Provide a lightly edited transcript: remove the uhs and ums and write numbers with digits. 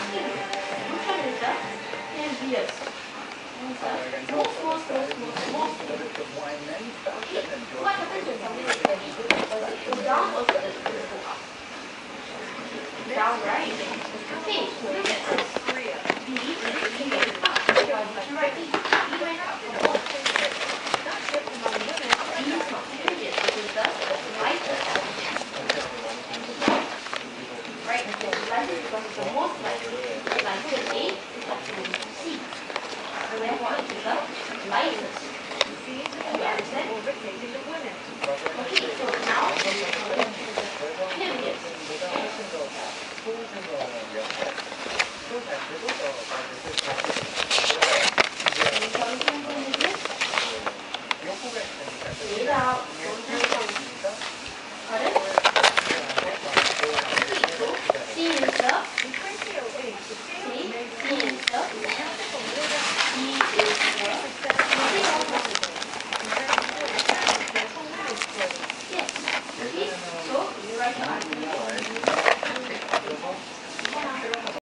Which one is the heaviest? Small. Okay. What happens when something is heavy? Does it go down or does it go up? Down, right? Okay, look at this. B went up. Did you write B? B went up from both. B is not heaviest, it is the lightest. Right? The lightest because it's the most likely. Lighter than A is option C. So therefore it is the lightest. You understand? Okay, so now heaviest. Any solutions in this? Read out.